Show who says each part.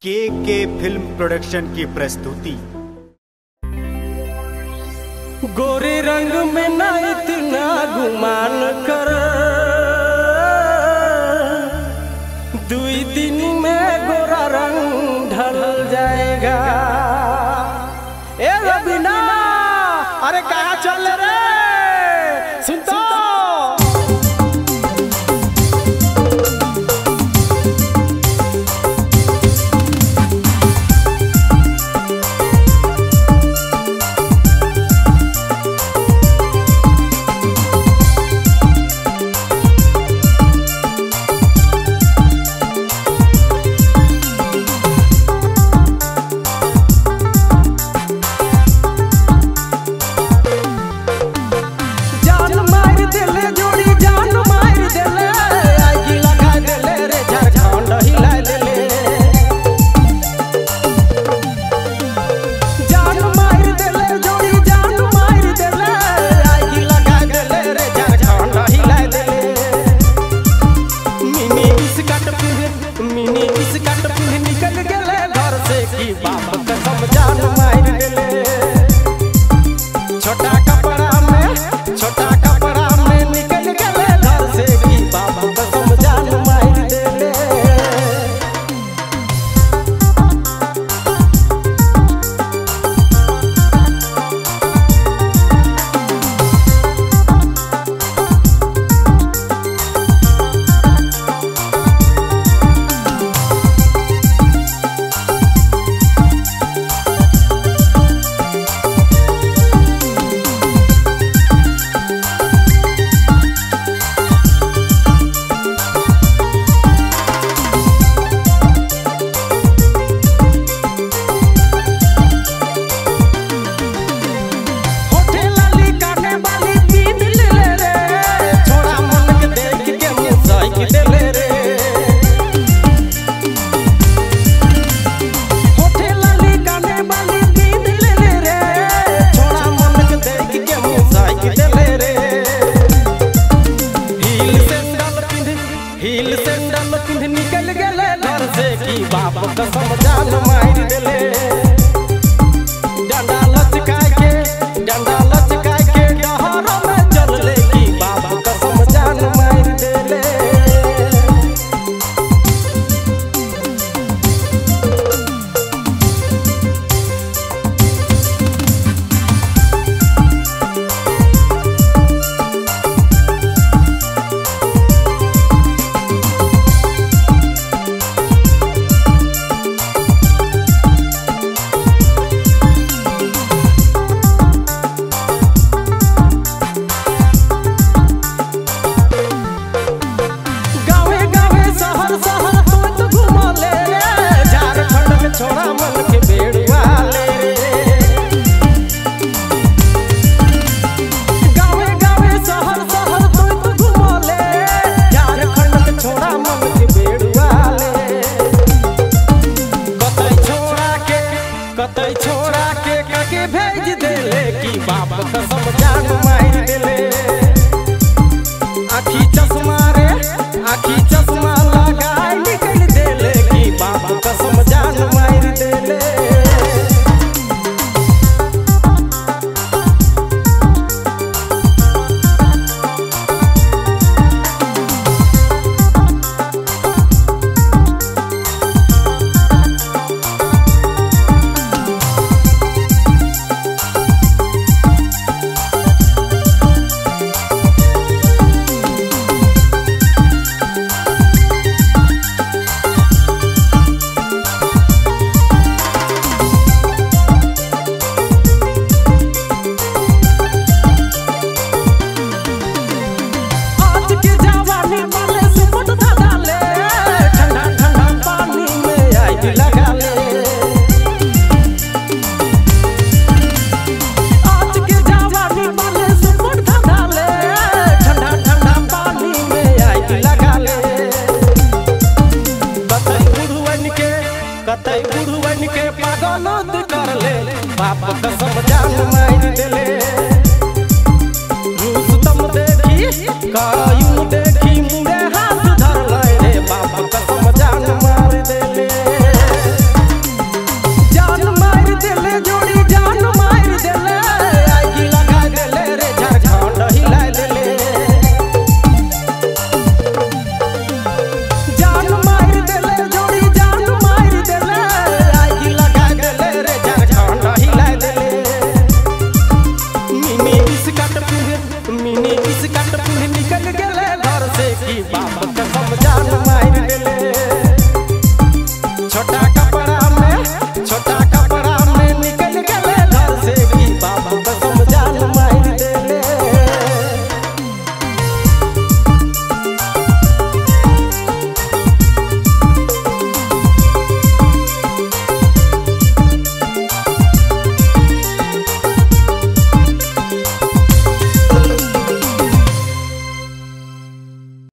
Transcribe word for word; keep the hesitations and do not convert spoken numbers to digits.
Speaker 1: के के film production की प्रस्तुति।
Speaker 2: गोरे रंग में ना इतना गुमान कर, दुई दिन में गोरा रंग ढल जाएगा। ए रबीना, अरे कहाँ चल रे? सुन तो छोटा कपड़ा में छोटा कपड़ा में निकल गए घर से की बाबा कसम जान मार देले। हील सैंडल पिंध निकल गए घर से की बाप कसम जान मार देले। डंडा लचका के डंडा लचका के डहर में चल ले की बाप कसम जान मार देले। छोड़ा मन के बेड़ुआ ले गावे गावे शहर शहर तो तो घुमा ले, झारखंड में छोड़ा मन के बेड़ुआ ले। कतई छोड़ा के कतई छोड़ा के काके भेज देले की बाप कसम जान मार देले। आखी चश्मा रे आखी चश्मा लगाई निकल देले की बाप कसम जान मार देले। कतई बुढ़वन के पागल कर ले बाप कसम जान मार देले। रूस तुम देखी कायू देखी मुंडे